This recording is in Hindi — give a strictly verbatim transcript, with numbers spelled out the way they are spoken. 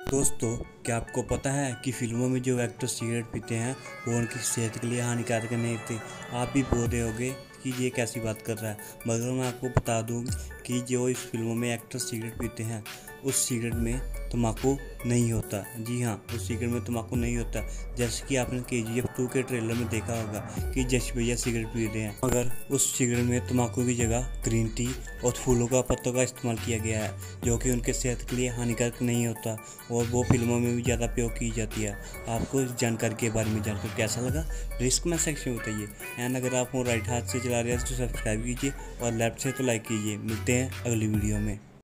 दोस्तों, क्या आपको पता है कि फिल्मों में जो एक्टर सिगरेट पीते हैं वो उनकी सेहत के लिए हानिकारक नहीं होते। आप भी बोल रहे होगे कि ये कैसी बात कर रहा है, मगर मैं आपको बता दूं कि जो इस फिल्मों में एक्टर सिगरेट पीते हैं उस सिगरेट में तम्बाकू नहीं होता। जी हाँ, उस सिगरेट में तम्बाकू नहीं होता। जैसे कि आपने के जी एफ टू के ट्रेलर में देखा होगा कि जश भैया सिगरेट पी रहे हैं, मगर उस सिगरेट में तम्बाकू की जगह ग्रीन टी और फूलों का पत्तों का इस्तेमाल किया गया है, जो कि उनके सेहत के लिए हानिकारक नहीं होता और वो फिल्मों में भी ज़्यादा उपयोग की जाती है। आपको इस जानकारी के बारे में जानकर कैसा लगा, रिस्क में सेक्शन में बताइए। एंड अगर आप वो राइट हाथ से चला रहे हैं तो सब्सक्राइब कीजिए और लेफ्ट से तो लाइक कीजिए। मिलते हैं अगली वीडियो में।